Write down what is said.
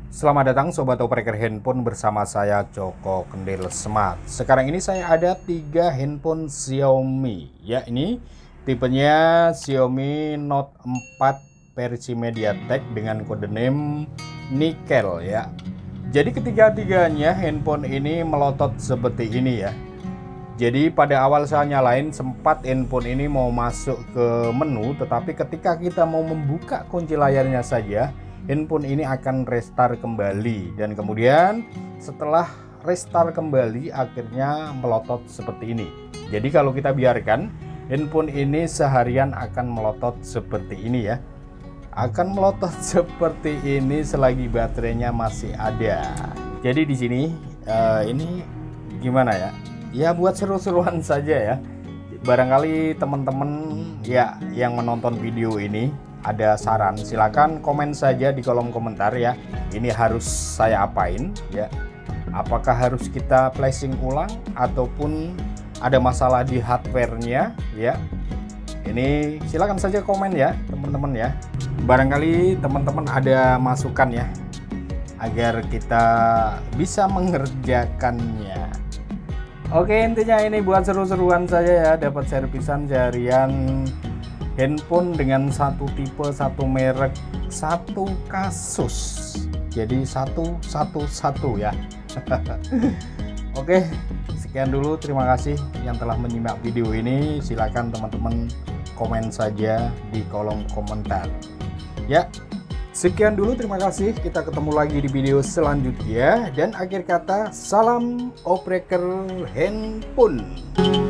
Selamat datang Sobat Operator Handphone bersama saya Joko Kendil Smart. Sekarang ini saya ada 3 handphone Xiaomi. Ya, ini tipenya Xiaomi Note 4 versi MediaTek dengan kode name Nikel ya. Jadi ketiga-tiganya handphone ini melotot seperti ini ya. Jadi pada awal saya nyalain sempat handphone ini mau masuk ke menu, tetapi ketika kita mau membuka kunci layarnya saja, handphone ini akan restart kembali, dan kemudian setelah restart kembali akhirnya melotot seperti ini. Jadi kalau kita biarkan, handphone ini seharian akan melotot seperti ini ya. Akan melotot seperti ini selagi baterainya masih ada. Jadi di sini ini gimana ya? Ya buat seru-seruan saja ya. Barangkali teman-teman ya yang menonton video ini ada saran, silakan komen saja di kolom komentar ya. Ini harus saya apain ya? Apakah harus kita flashing ulang ataupun ada masalah di hardware-nya ya? Ini silakan saja komen ya teman-teman ya. Barangkali teman-teman ada masukan ya agar kita bisa mengerjakannya. Oke, intinya ini buat seru-seruan saja ya, dapat servisan harian handphone dengan satu tipe, satu merek, satu kasus. Jadi satu ya. Oke, sekian dulu, terima kasih yang telah menyimak video ini. Silakan teman-teman komen saja di kolom komentar. Ya. Sekian dulu, terima kasih. Kita ketemu lagi di video selanjutnya. Dan akhir kata, salam operator handphone.